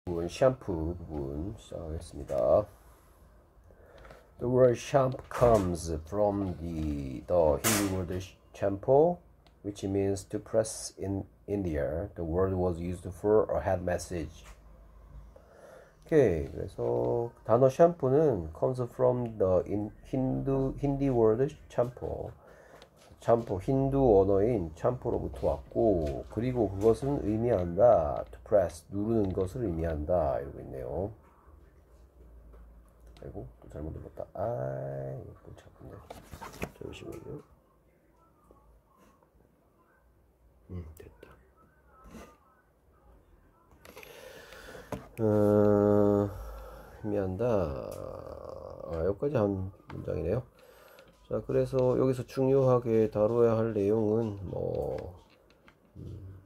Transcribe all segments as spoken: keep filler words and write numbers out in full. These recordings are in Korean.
부분, 샴푸 부분 시작하겠습니다. The word shampoo comes from the, the Hindi word shampoo, which means to press in India. The word was used for a head massage. 오케이, 그래서 단어 샴푸는 comes from the in Hindu, Hindi word shampoo. 샴푸, 힌두 언어인 샴푸로부터 왔고, 그리고 그것은 의미한다. to press, 누르는 것을 의미한다. 이러고 있네요. 아이고, 또 잘못 눌렀다. 아이, 또 잡았네. 잠시만요. 음, 됐다. 어, 의미한다. 아, 여기까지 한 문장이네요. 자, 그래서 여기서 중요하게 다뤄야 할 내용은 뭐 음,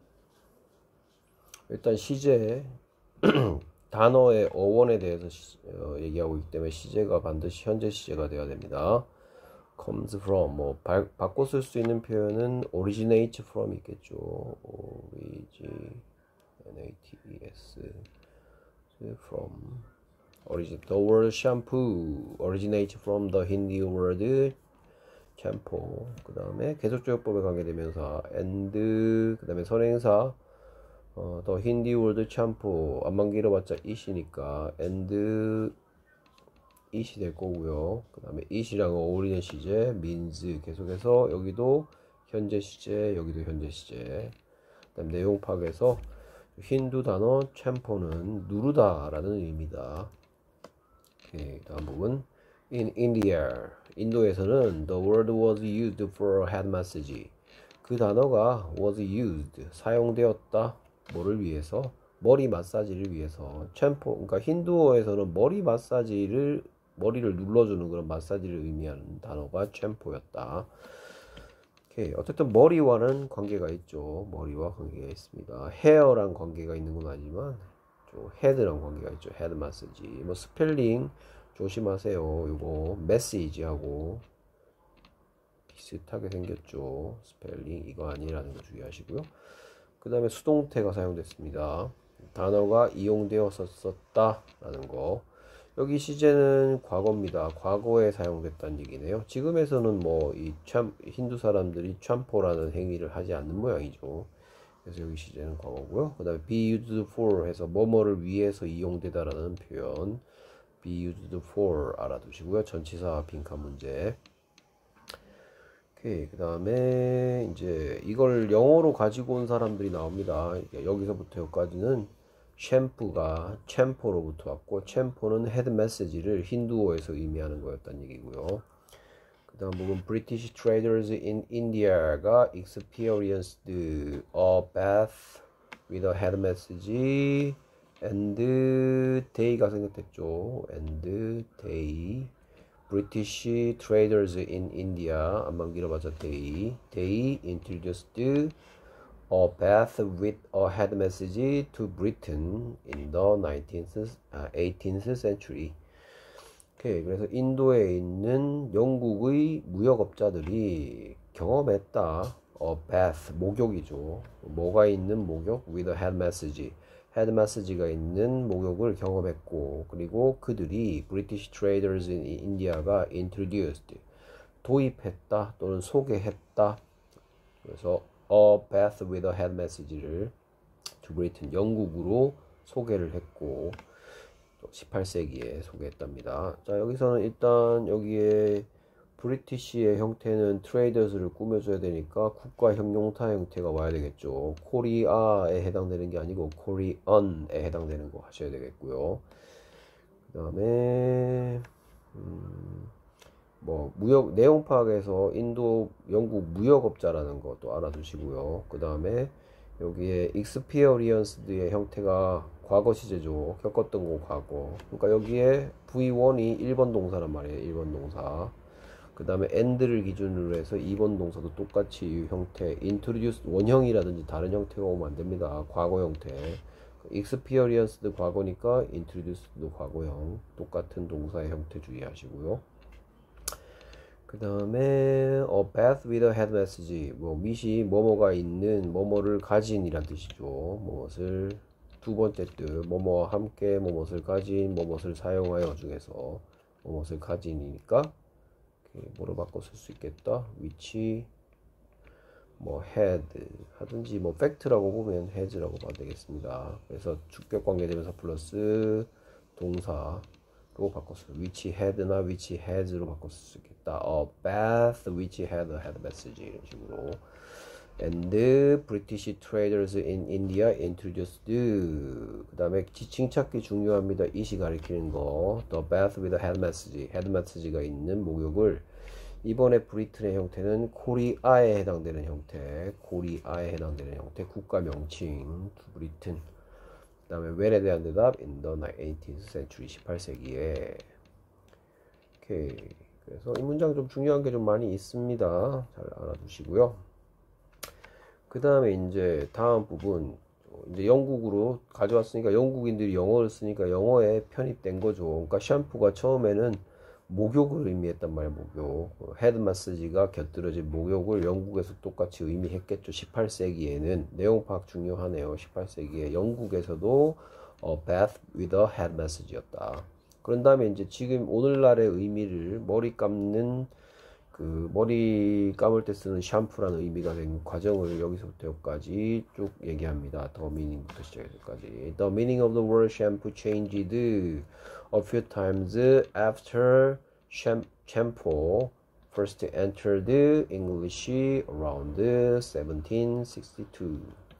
일단 시제 단어의 어원에 대해서 시, 어, 얘기하고 있기 때문에 시제가 반드시 현재 시제가 되어야 됩니다. comes from 뭐 바, 바꿔 쓸 수 있는 표현은 originate from 있겠죠. originates from origin the word shampoo originate from the Hindi word 샴푸. 그 다음에 계속적용법에 관계대명사 and 그 다음에 선행사 어, 더 힌디 월드 샴푸 안만 길어봤자 it이니까 and it이 될 거고요. 그 다음에 it이랑 어울리는 시제 means 계속해서 여기도 현재 시제 여기도 현재 시제. 그 다음 내용 파악에서 힌두 단어 샴푸는 누르다 라는 의미다. 오케이, 다음 부분 In India, 인도에서는 the word was used for head massage. 그 단어가 was used, 사용되었다. 뭐를 위해서? 머리 마사지를 위해서. 샴푸, 그러니까 힌두어에서는 머리 마사지를 머리를 눌러주는 그런 마사지를 의미하는 단어가 샴푸였다. 오케이, 어쨌든 머리와는 관계가 있죠. 머리와 관계가 있습니다. 헤어랑 관계가 있는 건 아니지만 헤드랑 관계가 있죠. 헤드 마사지. 뭐 스펠링 조심하세요. 이거 메시지하고 비슷하게 생겼죠. 스펠링 이거 아니라는 거 주의하시고요. 그 다음에 수동태가 사용됐습니다. 단어가 이용되었었다 라는 거. 여기 시제는 과거입니다. 과거에 사용됐다는 얘기네요. 지금에서는 뭐 이 참 힌두 사람들이 샴포라는 행위를 하지 않는 모양이죠. 그래서 여기 시제는 과거고요. 그 다음에 be used for 해서 뭐뭐를 위해서 이용되다라는 표현 be used for 알아두시고요. 전치사 빈칸 문제. 오케이, 그 다음에 이제 이걸 영어로 가지고 온 사람들이 나옵니다. 여기서부터 여기까지는 샴푸가 챔포로부터 왔고 챔포는 헤드 메시지를 힌두어에서 의미하는 거였다는 얘기고요. 그 다음 부분 British traders in India가 experienced a bath with a head massage and day가 생겼댔죠. and day British traders in India 안만 길어봤자 day they introduced a bath with a head massage to Britain in the nineteenth, eighteenth century. 오케이, 그래서 인도에 있는 영국의 무역업자들이 경험했다. a bath 목욕이죠. 뭐가 있는 목욕? with a head massage. 헤드 마사지가 있는 목욕을 경험했고, 그리고 그들이 British traders in India가 introduced 도입했다 또는 소개했다. 그래서 a bath with a head massage를 to Britain 영국으로 소개를 했고 십팔 세기에 소개했답니다. 자, 여기서는 일단 여기에 브리티시의 형태는 트레이더스를 꾸며줘야 되니까 국가 형용사 형태가 와야 되겠죠. 코리아에 해당되는 게 아니고 코리언에 해당되는 거 하셔야 되겠고요. 그 다음에 음, 뭐 무역 내용 파악에서 인도 영국 무역업자라는 것도 알아두시고요. 그 다음에 여기에 experienced의 형태가 과거 시제죠. 겪었던 거 과거. 그러니까 여기에 브이 원이 일 번 동사란 말이에요. 일 번 동사. 그 다음에 and를 기준으로 해서 이 번 동사도 똑같이 이 형태 introduce 원형이라든지 다른 형태가 오면 안됩니다. 과거 형태. experienced 과거니까 introduced도 과거형. 똑같은 동사의 형태 주의하시고요. 그 다음에 a bath with a head massage 뭐 밑이 뭐뭐가 있는 뭐뭐를 가진 이란 뜻이죠. 무엇을 두 번째 뜻, 뭐뭐와 함께 뭐뭇을 가진, 뭐뭇을 사용하여 중에서 뭐뭇을 가진이니까 뭐로 바꿔 쓸 수 있겠다. which 뭐 had 하든지 뭐 fact라고 보면 has라고 봐도 되겠습니다. 그래서 주격 관계대명사 플러스 동사로 바꿨어요. which had나 which has로 바꿔 쓸 수 있겠다. A bath which had a had message 이런 식으로. And the British traders in India introduced 그 다음에 지칭 찾기 중요합니다. 이시 가리키는 거 the bath with a head massage head massage가 있는 목욕을 이번에 브리튼의 형태는 코리아에 해당되는 형태 코리아에 해당되는 형태 국가 명칭 브리튼 그 다음에 when에 대한 대답 in the eighteenth century 십팔 세기에 오케이. 그래서 이 문장 좀 중요한 게 좀 많이 있습니다. 잘 알아두시고요. 그 다음에 이제 다음 부분 이제 영국으로 가져왔으니까 영국인들이 영어를 쓰니까 영어에 편입된 거죠. 그러니까 샴푸가 처음에는 목욕을 의미했단 말이에요. 목욕 헤드 마사지가 곁들여진 목욕을 영국에서 똑같이 의미했겠죠. 십팔 세기에는 내용 파악 중요하네요. 십팔 세기에 영국에서도 어, bath with a head massage였다. 그런 다음에 이제 지금 오늘날의 의미를 머리 감는 그 머리 감을 때 쓰는 샴푸라는 의미가 된 과정을 여기서부터 여기까지 쭉 얘기합니다. The meaning부터 시작해서까지. The meaning of the word shampoo changed a few times after shampoo first entered English around seventeen sixty-two.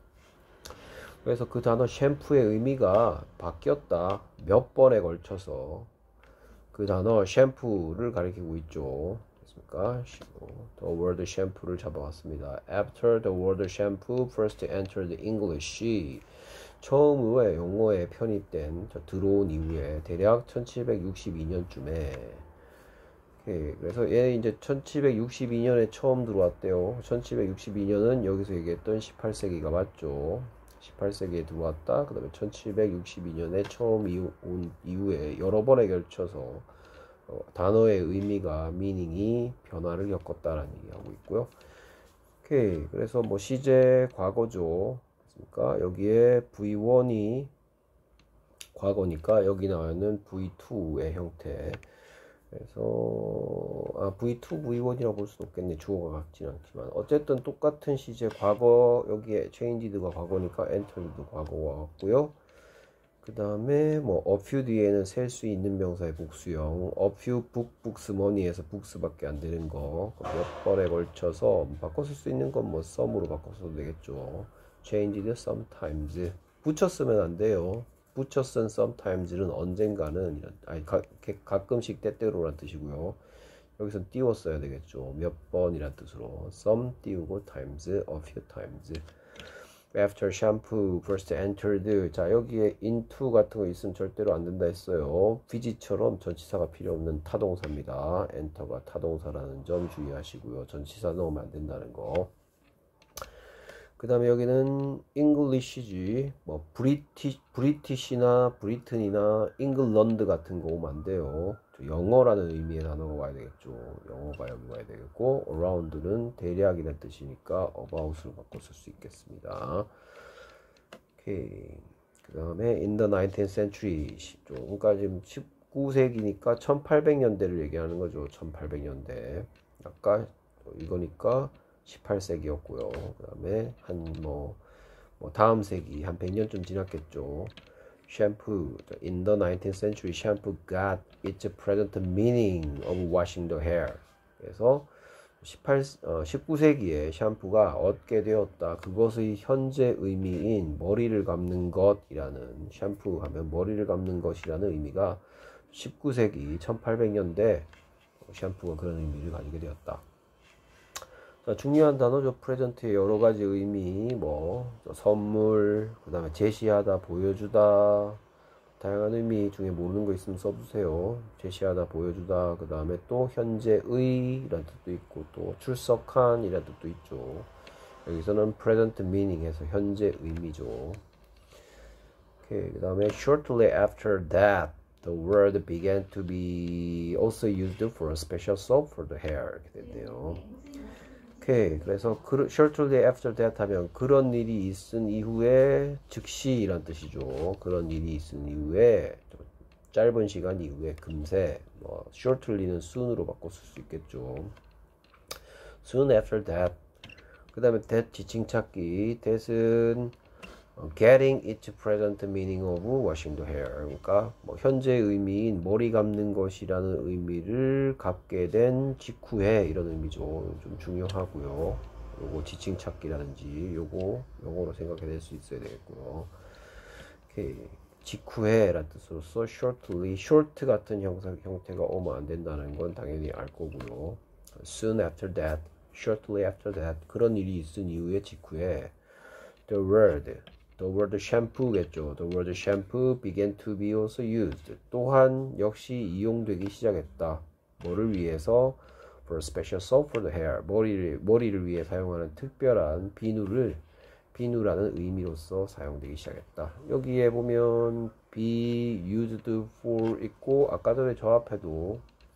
그래서 그 단어 샴푸의 의미가 바뀌었다. 몇 번에 걸쳐서 그 단어 샴푸를 가리키고 있죠. The word shampoo를 잡아왔습니다. After the word shampoo first entered English, 처음에 영어에 편입된 들어온 이후에 대략 천칠백육십이 년쯤에 오케이, 그래서 얘 이제 천칠백육십이 년에 처음 들어왔대요. 천칠백육십이 년은 여기서 얘기했던 십팔 세기가 맞죠. 십팔 세기에 들어왔다. 그 다음에 천칠백육십이 년에 처음 이후, 온 이후에 여러 번에 걸쳐서 어, 단어의 의미가 미닝이 변화를 겪었다라는 얘기하고 있고요. 오케이. 그래서 뭐 시제 과거죠. 그러니까 여기에 브이 원이 과거니까 여기 나와 있는 브이 투의 형태. 그래서 아 브이 투, 브이 원이라고 볼 수는 없겠네. 주어가 같지는 않지만 어쨌든 똑같은 시제 과거 여기에 changed가 과거니까 entered도 과거와 같고요. 그 다음에 뭐 a few 뒤에는 셀 수 있는 명사의 복수형 a few book, books, money에서 books밖에 안 되는 거 몇 번에 걸쳐서 바꿔 쓸 수 있는 건 뭐 some으로 바꿔 써도 되겠죠. changed sometimes 붙여 쓰면 안 돼요. 붙여 쓴 sometimes는 언젠가는 이런 아니 가, 가끔씩 때때로란 뜻이고요. 여기서 띄워 써야 되겠죠. 몇 번이란 뜻으로 some 띄우고 times a few times. After shampoo first entered. 자 여기에 into 같은 거 있으면 절대로 안 된다 했어요. visit처럼 전치사가 필요 없는 타동사입니다. enter가 타동사라는 점 주의하시고요. 전치사 넣으면 안 된다는 거. 그 다음에 여기는 English지 뭐 브리티, 브리티시나 브리튼이나 잉글런드 같은 거 오면 안 돼요. 영어라는 의미의 단어가 와야 되겠죠. 영어가 여기 와야 되겠고 around는 대략이라는 뜻이니까 about으로 바꿔 쓸 수 있겠습니다. 오케이. 그 다음에 in the nineteenth century 그러니까 지금 십구 세기니까 천팔백 년대를 얘기하는 거죠. 천팔백 년대 아까 이거니까 십팔 세기였고요. 그 다음에 한 뭐 뭐 다음 세기 한 백 년쯤 지났겠죠. Shampoo in the nineteenth century, shampoo got its present meaning of washing the hair. 그래서 십팔, 어, 십구 세기에 샴푸가 얻게 되었다. 그것의 현재 의미인 머리를 감는 것이라는 샴푸 하면 머리를 감는 것이라는 의미가 십구 세기 천팔백 년대 샴푸가 그런 의미를 가지게 되었다. 자, 중요한 단어죠. 프레젠트의 여러 가지 의미, 뭐 선물, 그 다음에 제시하다, 보여주다, 다양한 의미 중에 모르는 거 있으면 써주세요. 제시하다, 보여주다, 그 다음에 또 현재의 이란 뜻도 있고 또 출석한 이란 뜻도 있죠. 여기서는 present meaning 해서 현재 의미죠. 오케이, 그 다음에 shortly after that the word began to be also used for a special soap for the hair 이렇게 됐네요. 오케이. 그래서 그, shortly after that 하면 그런 일이 있은 이후에 즉시 이란 뜻이죠. 그런 일이 있은 이후에 짧은 시간 이후에 금세 뭐 shortly는 soon으로 바꿔 쓸 수 있겠죠. soon after that. 그 다음에 that 지칭 찾기. that은 getting its present meaning of washing the hair. 그러니까 뭐 현재 의미인 머리 감는 것이라는 의미를 갖게 된 직후에 이런 의미죠. 좀 중요하고요. 요거 지칭 찾기라든지 요거 영어로 생각해 낼 수 있어야 되겠고요. 오케이. 직후에 라는 뜻으로서 shortly, short 같은 형사, 형태가 오면 안 된다는 건 당연히 알 거고요. soon after that, shortly after that 그런 일이 있은 이후에 직후에 the word The word shampoo겠죠. The word shampoo began to be also used. 또한 역시 이용되기 시작했다. 뭐를 위해서? For a special soap for the hair. 머리를, 머리를 위해 사용하는 특별한 비누를 비누라는 의미로서 사용되기 시작했다. 여기에 보면 be used for 있고 아까 전에 저 앞에도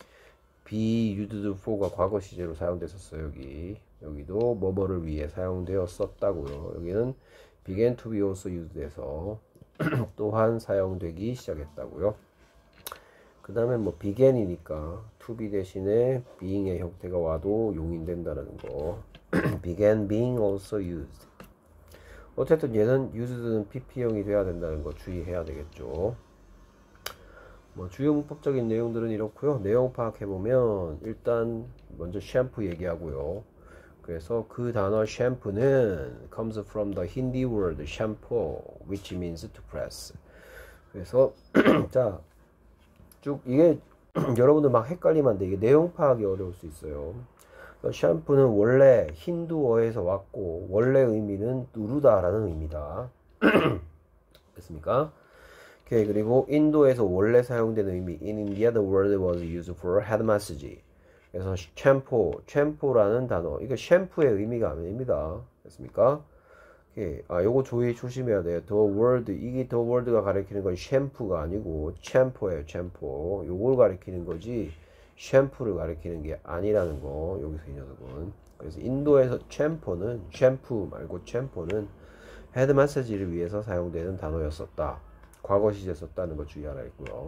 be used for가 과거 시제로 사용됐었어요. 여기 여기도 뭐뭐를 위해 사용되었었다고요. 여기는 began to be also used 해서 또한 사용되기 시작했다고요. 그 다음에 뭐 began이니까 to be 대신에 being의 형태가 와도 용인된다는 거. began being also used. 어쨌든 얘는 used는 피피형이 돼야 된다는 거 주의해야 되겠죠. 뭐 주요 문법적인 내용들은 이렇고요. 내용 파악해보면 일단 먼저 샴푸 얘기하고요. 그래서 그 단어 샴푸는 comes from the Hindi word shampoo, which means to press. 그래서 자, 쭉 이게 여러분들 막 헷갈리면 안 돼. 이게 내용 파악이 어려울 수 있어요. 샴푸는 원래 힌두어에서 왔고 원래 의미는 누르다라는 의미다. 됐습니까? 오케이. 그리고 인도에서 원래 사용되는 의미 in India the word was used for head massage. 그래서 샴푸, 샴푸라는 단어, 이거 샴푸의 의미가 아닙니다. 됐습니까? 오케이. 아, 요거 조이 조심해야 돼요. The word, 이게 the word가 가리키는 건 샴푸가 아니고 샴푸예요, 샴푸. 요걸 가리키는 거지 샴푸를 가리키는 게 아니라는 거, 여기서 이 녀석은. 그래서 인도에서 샴푸는, 샴푸 말고 샴푸는 헤드 마사지를 위해서 사용되는 단어였었다. 과거 시제 썼다는 거 주의하라 했고요.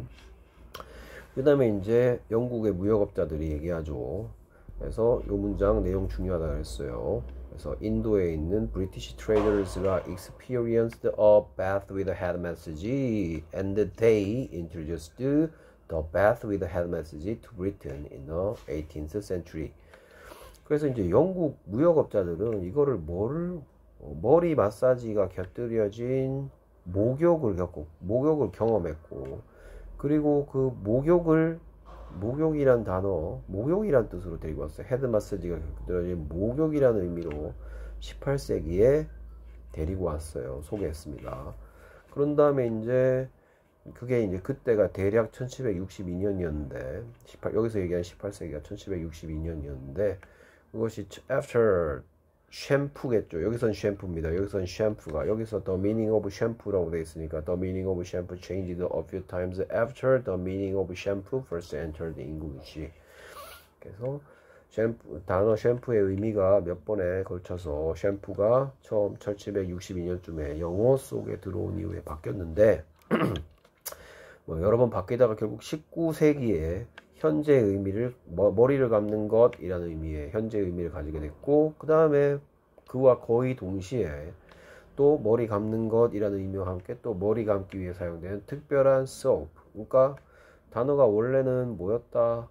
그 다음에 이제 영국의 무역업자들이 얘기하죠. 그래서 이 문장 내용 중요하다 그랬어요. 그래서 인도에 있는 British traders가 experienced a bath with a head massage and they introduced the bath with a head massage to Britain in the eighteenth century. 그래서 이제 영국 무역업자들은 이거를 뭐를 머리 마사지가 곁들여진 목욕을 겪고 목욕을 경험했고 그리고 그 목욕을 목욕이란 단어 목욕이란 뜻으로 데리고 왔어요. 헤드 마사지가 곁들여진 목욕이라는 의미로 십팔 세기에 데리고 왔어요. 소개했습니다. 그런 다음에 이제 그게 이제 그때가 대략 천칠백육십이 년이었는데 십팔, 여기서 얘기한 십팔 세기가 천칠백육십이 년이었는데 그것이 after 샴푸겠죠. 여기선 샴푸입니다. 여기선 샴푸가 여기서 the meaning of shampoo라고 되어 있으니까 the meaning of shampoo changed a few times after the meaning of shampoo first entered English. 그래서 샴푸, 단어 샴푸의 의미가 몇 번에 걸쳐서 샴푸가 처음 천칠백육십이 년쯤에 영어 속에 들어온 이후에 바뀌었는데 뭐 여러 번 바뀌다가 결국 십구 세기에 현재 의미를 머리를 감는 것이라는 의미의 현재 의미를 가지게 됐고 그 다음에 그와 거의 동시에 또 머리 감는 것이라는 의미와 함께 또 머리 감기 위해 사용되는 특별한 soap. 그러니까 단어가 원래는 뭐였다?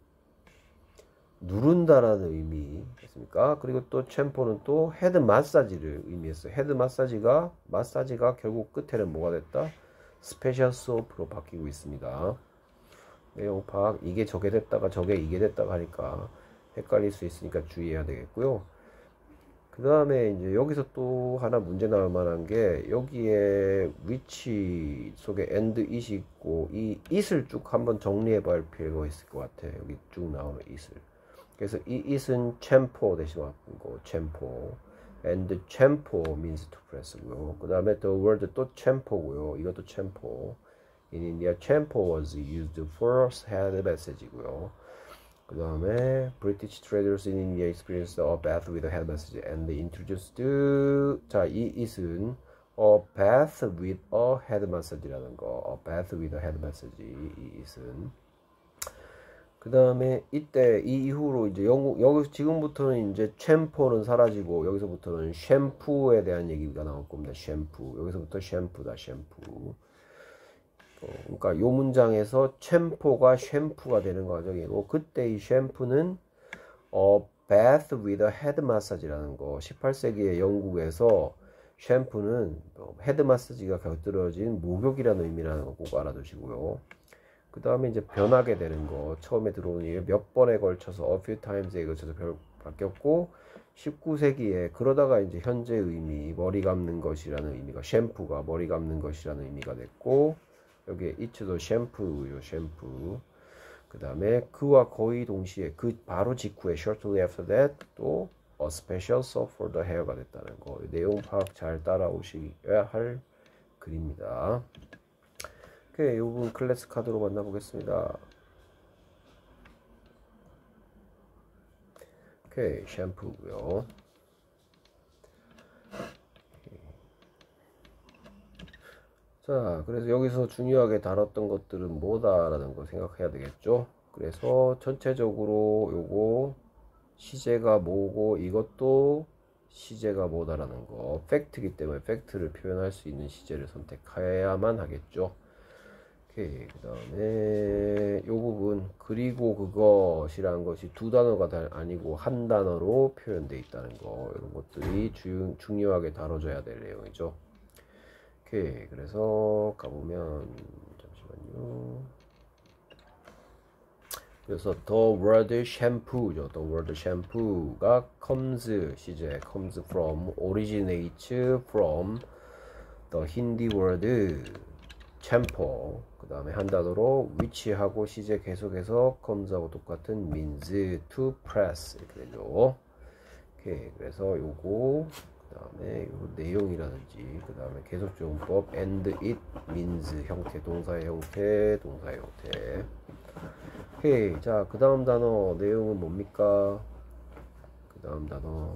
누른다라는 의미 됐습니까? 그리고 또 샴푸는 또 헤드 마사지를 의미했어요. 헤드 마사지가 마사지가 결국 끝에는 뭐가 됐다? 스페셜 소프로 바뀌고 있습니다. 내용 파악, 이게 저게 됐다가 저게 이게 됐다가 하니까 헷갈릴 수 있으니까 주의해야 되겠고요. 그 다음에 이제 여기서 또 하나 문제 나올 만한 게 여기에 which 속에 and it이 있고 이 it을 쭉 한번 정리해 볼 필요가 있을 것 같아요. 여기 쭉 나오는 it을. 그래서 이 it은 shampoo 대신 왔고 shampoo and shampoo means to press고요. 그 다음에 the word 또 shampoo고요. 이것도 shampoo. In India, shampoo was used for head massage고요. 그 다음에 British traders in India experienced a bath with a head massage and they introduced 자, 이 it은 a bath with a head massage라는 거 a bath with a head massage 이 it은 그 다음에 이때 이 이후로 이제 영국 여기 지금부터는 이제 챔포는 사라지고 여기서부터는 샴푸에 대한 얘기가 나올 겁니다. 샴푸 여기서부터 샴푸다 샴푸 어, 그러니까 요 문장에서 챔포가 샴푸가 되는 과정이고 그때 이 샴푸는 어 bath with a head massage라는 거 십팔 세기의 영국에서 샴푸는 어, 헤드 마사지가 곁들여진 목욕이라는 의미라는 거 꼭 알아두시고요. 그 다음에 이제 변하게 되는 거 처음에 들어오는 게 몇 번에 걸쳐서 a few times에 걸쳐서 별, 바뀌었고 십구 세기에 그러다가 이제 현재 의미 머리 감는 것이라는 의미가 샴푸가 머리 감는 것이라는 의미가 됐고 여기에 it도 샴푸요 샴푸 그 다음에 그와 거의 동시에 그 바로 직후에 shortly after that 또 a special soap for the hair가 됐다는 거 내용 파악 잘 따라오셔야 할 글입니다. 오케이, 이 부분 클래스 카드로 만나보겠습니다. 오케이, 샴푸고요. 자, 그래서 여기서 중요하게 다뤘던 것들은 뭐다라는 거 생각해야 되겠죠. 그래서 전체적으로 요거 시제가 뭐고 이것도 시제가 뭐다라는 거 팩트이기 때문에 팩트를 표현할 수 있는 시제를 선택해야만 하겠죠. 오케이, 그 다음에 요 부분 그리고 그것이라는 것이 두 단어가 다 아니고 한 단어로 표현되어 있다는 거 이런 것들이 주, 중요하게 다뤄져야 될 내용이죠. 오케이, 그래서 가보면 잠시만요. 그래서 the word shampoo죠. the word shampoo가 comes 시제 comes from originates from the Hindi word 챔포 그 다음에 한 단어로 which하고 시제 계속해서 comes하고 똑같은 means to press 이렇게 되죠. 오케이, 그래서 요거 그 다음에 요 내용이라든지 그 다음에 계속조용법 and it means 형태 동사의 형태 동사의 형태. 오케이, 자 그 다음 단어 내용은 뭡니까? 그 다음 단어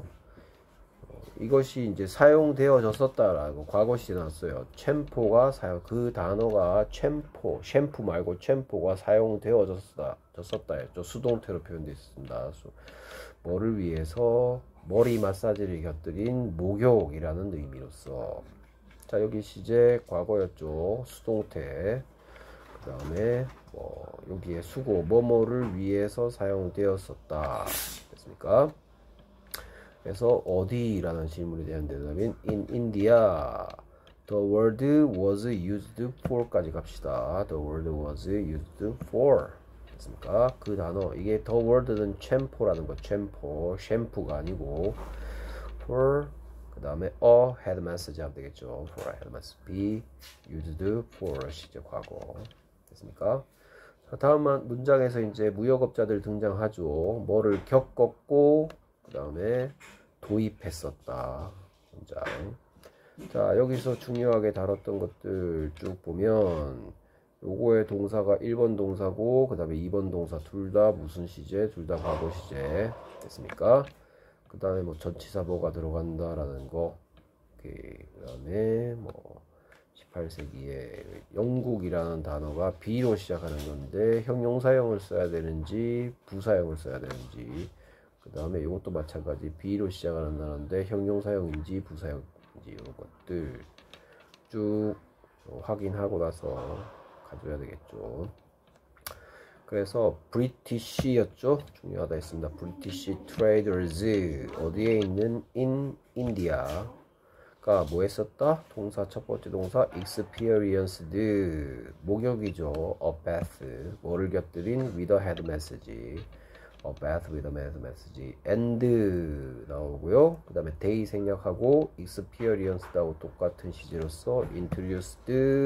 이것이 이제 사용되어졌었다라고 과거 시제 나왔어요. 챔포가 사용 그 단어가 챔포 샴푸 말고 챔포가 사용되어졌었다 졌었다 했죠. 수동태로 표현되어 있습니다. 뭐를 위해서 머리 마사지를 곁들인 목욕이라는 의미로서 자 여기 시제 과거였죠. 수동태 그 다음에 뭐 여기에 수고 뭐뭐를 위해서 사용되었었다 됐습니까? 그래서 어디라는 질문에 대한 대답인 in India the word was used for까지 갑시다. the word was used for 됐습니까? 그 단어 이게 the word는 챔포라는 거 챔포 샴푸가 아니고 for 그 다음에 a head massage 하면 되겠죠. for a head massage be used for 시제 과거 됐습니까? 자, 다음 문장에서 이제 무역업자들 등장하죠. 뭐를 겪었고 그 다음에 도입했었다 문장. 자 여기서 중요하게 다뤘던 것들 쭉 보면 요거의 동사가 일 번 동사고 그 다음에 이 번 동사 둘 다 무슨 시제 둘 다 과거 시제 됐습니까? 그 다음에 뭐 전치사 뭐가 들어간다 라는 거 그 다음에 뭐 십팔 세기에 영국이라는 단어가 B로 시작하는 건데 형용사형을 써야 되는지 부사형을 써야 되는지 그 다음에 이것도 마찬가지 B로 시작하는 단어인데 형용사형인지 부사형인지 이런 것들 쭉 확인하고 나서 가져야 되겠죠. 그래서 브리티시였죠. 중요하다 했습니다. 브리티시 트레이더즈 어디에 있는 in India가 뭐 했었다? 동사 첫 번째 동사 experienced 목욕이죠. a bath 뭐를 곁들인 with a head massage a bath with a head massage and 나오고요. 그 다음에 they 생략하고 experienced하고 똑같은 시제로서 introduced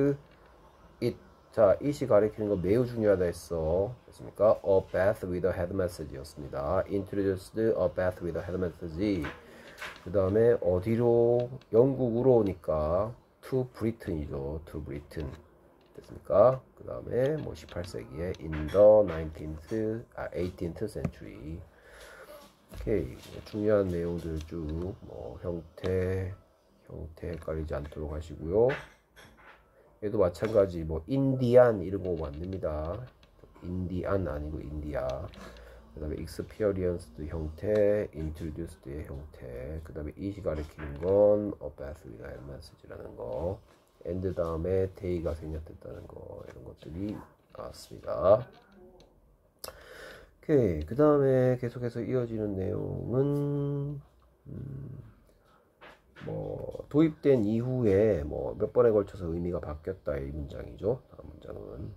it 자, it이 가리키는 거 매우 중요하다 했어. 됐습니까? A bath with a head massage 였습니다. Introduced a bath with a head massage. 그 다음에 어디로? 영국으로 오니까 to Britain이죠. to Britain. 됐습니까? 그 다음에 뭐 십팔 세기에 in the nineteenth, 아, eighteenth century. 오케이. 중요한 내용들 쭉, 뭐, 형태, 형태 헷갈리지 않도록 하시고요. 얘도 마찬가지, 뭐, 인디안 이런 거 만듭니다. 인디안 아니고 인디아. 그 다음에 experience도 형태, introduced의 형태. 그 다음에 이시 가리키는 건 a bath이나 message라는 거. and 다음에 day가 생략됐다는 거. 이런 것들이 나왔습니다. 오케이. 그 다음에 계속해서 이어지는 내용은 음, 뭐 도입된 이후에 뭐 몇 번에 걸쳐서 의미가 바뀌었다 이 문장이죠. 다음 문장은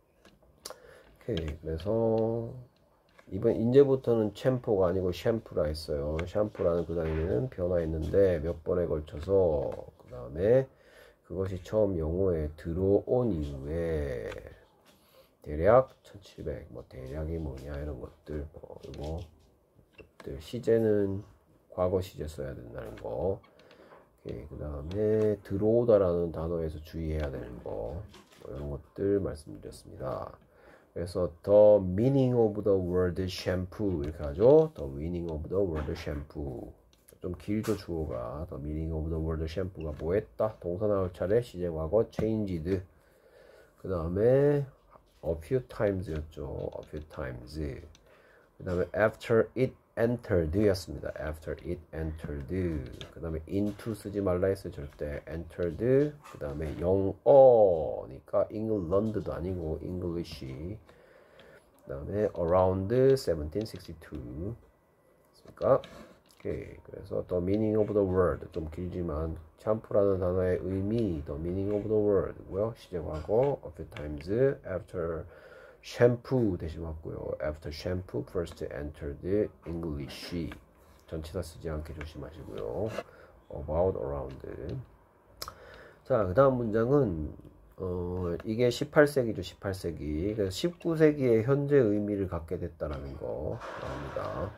오케이. 그래서 이번 이제부터는 챔포가 아니고 샴푸라 했어요. 샴푸라는 그 단위는 변화했는데 몇 번에 걸쳐서 그 다음에 그것이 처음 영어에 들어온 이후에 대략 천칠백, 뭐 대략이 뭐냐 이런 것들, 뭐 이거 것들 시제는 과거 시제 써야 된다는 거. 그 다음에 들어오다라는 단어에서 주의해야 되는 거, 뭐 이런 것들 말씀드렸습니다. 그래서 the meaning of the word shampoo 이렇게 하죠. the meaning of the word shampoo. 좀 길죠 주어가. the meaning of the word shampoo가 뭐했다? 동사 나올 차례 시제 과거 changed. 그 다음에 a few times 였죠. a few times. 그 다음에 after it entered 였습니다. after it entered. 그 다음에 into 쓰지 말라 했어요. 절대 entered. 그 다음에 영어니까 England도 아니고 English. 그 다음에 around seventeen sixty-two. 그러니까 오케이. 그래서 the meaning of the word 좀 길지만 샴푸라는 단어의 의미 the meaning of the word고요. 시제 과거 a few times after shampoo 대신 왔고요. after shampoo first entered English. 전치사 쓰지 않게 조심하시고요. about around. 자, 그 다음 문장은 어, 이게 십팔 세기죠. 십팔 세기. 그래서 십구 세기의 현재 의미를 갖게 됐다라는 거 나옵니다.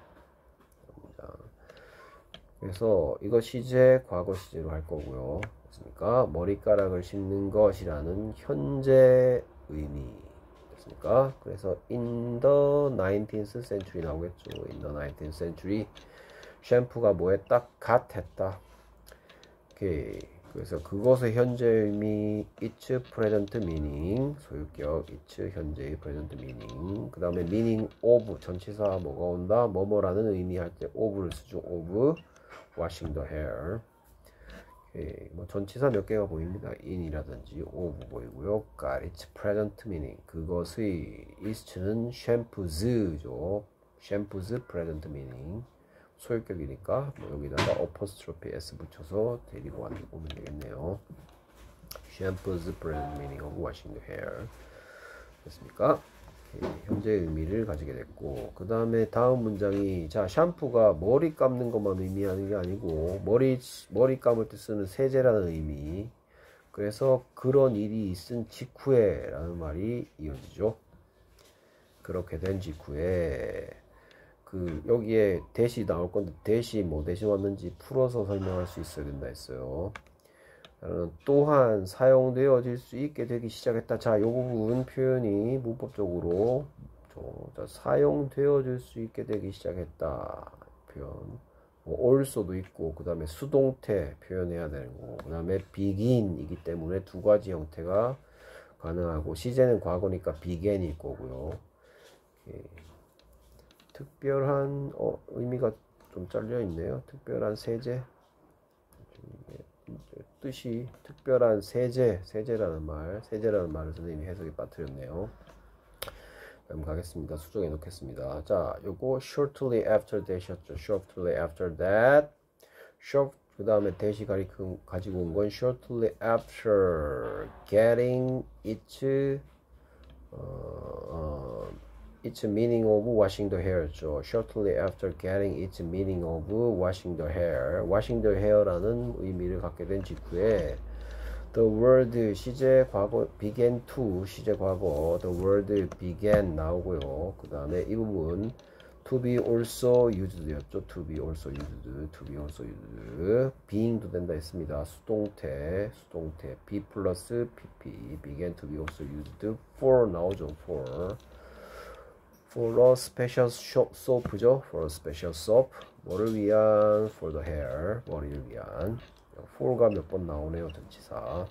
그래서 이거 시제 과거 시제로 할 거고요. 됐습니까? 머리카락을 씹는 것이라는 현재 의미. 됐습니까? 그래서 in the nineteenth century 나오겠죠. in the nineteenth century 샴푸가 뭐했다? 갓 했다. 오케이. 그래서 그것의 현재 의미 its present meaning 소유격 its 현재의 present meaning. 그 다음에 meaning of 전치사 뭐가 온다? 뭐뭐라는 의미 할 때 of를 쓰죠. of washing the hair. 오케이. 뭐 전치사 몇 개가 보입니다. in이라든지 of 보이고요. got its present meaning. 그것의 is는 shampoos죠. shampoo's present meaning. 소유격이니까 뭐 여기다가 apostrophe s 붙여서 데리고 오면 되겠네요. shampoo's present meaning of washing the hair. 됐습니까? 오케이. 현재 의미를 가지게 됐고, 그 다음에 다음 문장이 자 샴푸가 머리 감는 것만 의미하는 게 아니고 머리 머리 감을 때 쓰는 세제라는 의미. 그래서 그런 일이 있은 직후에 라는 말이 이어지죠. 그렇게 된 직후에 그 여기에 대시 나올 건데 대시 뭐 대시 왔는지 풀어서 설명할 수 있어야 된다 했어요. 또한 사용되어질 수 있게 되기 시작했다. 자, 이 부분 표현이 문법적으로 자, 사용되어질 수 있게 되기 시작했다. 표현 뭐 also도 있고 그 다음에 수동태 표현해야 되는 거고 그 다음에 begin이기 때문에 두 가지 형태가 가능하고 시제는 과거니까 began일 거고요. 오케이. 특별한 어, 의미가 좀 잘려 있네요. 특별한 세제 뜻이 특별한 세제 세제라는 말 세제라는 말을 선생님이 해석에 빠뜨렸네요. 그럼 가겠습니다. 수정해 놓겠습니다. 자, 요거 shortly after that이었죠. shortly after that short 그 다음에 that이 가지고 온 건 shortly after getting its 어, 어, its meaning of washing the hair죠. shortly after getting its meaning of washing the hair. washing the hair라는 의미를 갖게 된 직후에 the word 시제 과거 began to 시제 과거 the word began 나오고요. 그 다음에 이 부분 to be also used였죠. to be also used, to be also used. being도 된다 했습니다. 수동태, 수동태. be 플러스 pp, began to be also used. for 나오죠. for. for a special soap죠. for a special soap. 뭐를 위한? for the hair. 머리를 위한. for가 몇 번 나오네요. 전치사.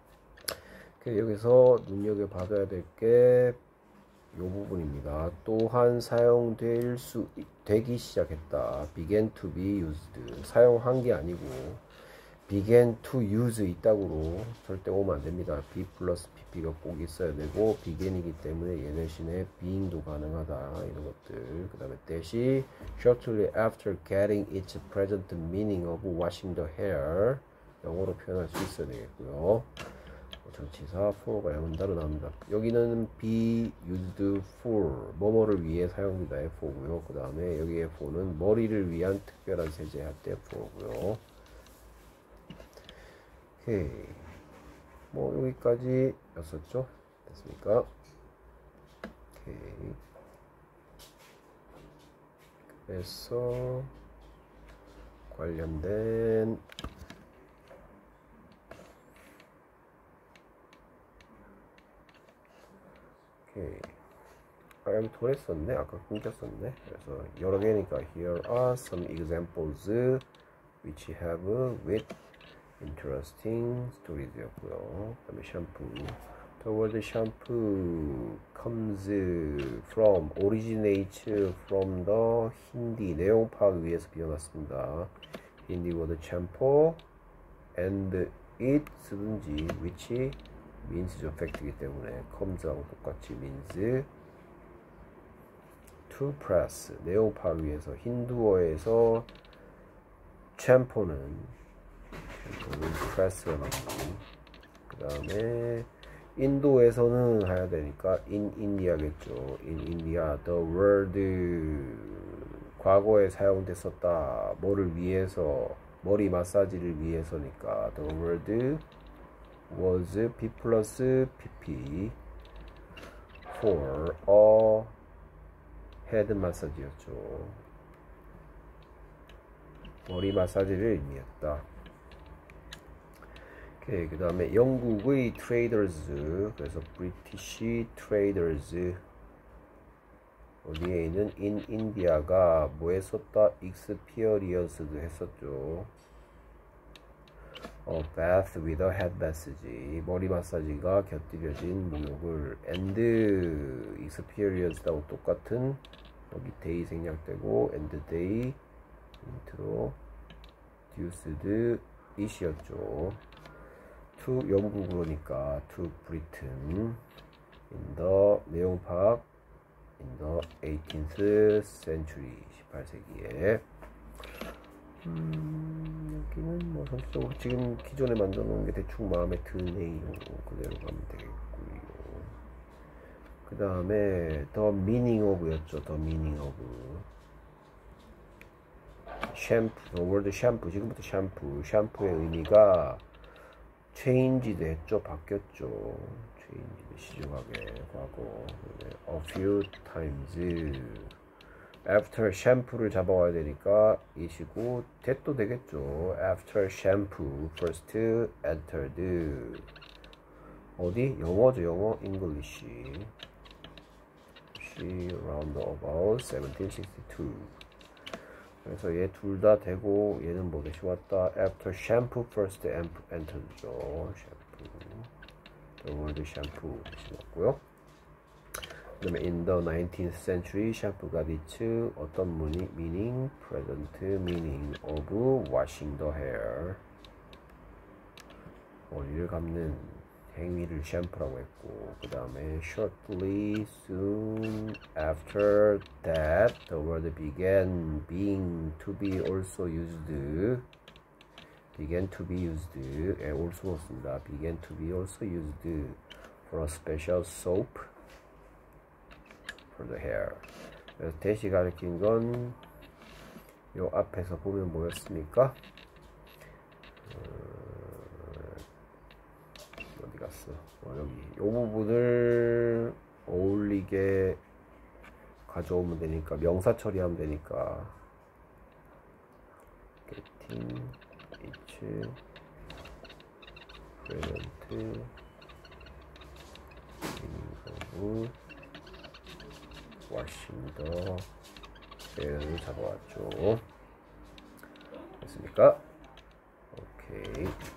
여기서 눈여겨봐야 될 게 이 부분입니다. 또한 사용될 수 되기 시작했다. began to be used. 사용한 게 아니고 began to use 있다고로 절대 오면 안 됩니다. be 플러스 pp가 꼭 있어야 되고 begin이기 때문에 얘 대신에 being도 가능하다. 이런 것들. 그 다음에 대시 shortly after getting its present meaning of washing the hair. 영어로 표현할 수 있어야 되겠고요. 전치사 for가 양문자로 나옵니다. 여기는 be used for 뭐뭐를 위해 사용되다의 for고요. 그 다음에 여기에 for는 머리를 위한 특별한 세제할 때 for고요. 오케이. 뭐 여기까지 였었죠. 됐습니까? 오케이. 그래서 관련된 아, 여기 돌했었네. 아까 끊겼었네. 그래서 여러 개니까 here are some examples which have with interesting stories 였고요. 그 다음에 샴푸. The word shampoo comes from, originates from the 힌디 내용 파악 위해서 비워놨습니다. 힌디 word shampoo and it 쓰든지 which means죠. 팩트이기 때문에 comes하고 똑같이 means to press 내용 파악 위해서 힌두어에서 챔포는 챔포는 press가 나오고 그 다음에 인도에서는 해야 되니까 in India겠죠. in India the word 과거에 사용됐었다. 뭐를 위해서 머리 마사지를 위해서니까 the word was p plus pp for a head massage였죠. 머리 마사지를 의미했다. 오케이, 그 다음에 영국의 traders, 그래서 British traders 어디에 있는 in India가 뭐 했었다? experienced 했었죠. 어, bath with a head massage 머리 마사지가 곁들여진 목욕을 and experienced하고 똑같은 여기 day 생략되고 and day 인트로 deuced it이었죠. to 영국으로니까 to Britain in the 내용 파악 in the eighteenth century 십팔 세기에 음, 여기는 뭐 전체적으로 지금 기존에 만들어 놓은 게 대충 마음에 드네요. 그대로 가면 되겠고요. 그 다음에 the meaning of 였죠. the meaning of 샴푸, the word 샴푸, 지금부터 샴푸 샴푸의 의미가 changed 했죠. 바뀌었죠. changed 시중하게 과거 a few times after 샴푸를 잡아와야 되니까 이시고 that도 되겠죠. after shampoo first entered 어디? 영어죠. 영어 English she round about seventeen sixty-two 그래서 얘 둘 다 되고 얘는 뭐 대신 왔다. after shampoo first entered죠. shampoo the word shampoo 대신 왔고요. 그 다음에 in the nineteenth century 샴푸 got its 어떤 meaning? present meaning of washing the hair 머리를 감는 행위를 샴푸라고 했고 그 다음에 shortly soon after that the word began being to be also used began to be used 에 also 넣습니다. began to be also used for a special soap for the hair. 그래서 대시 가리킨 건 요 앞에서 보면 뭐였습니까? 어, 어디 갔어? 어, 여기 요 부분을 어울리게 가져오면 되니까 명사 처리하면 되니까 getting each present involve washing the 를 잡아왔죠. 됐습니까? 오케이.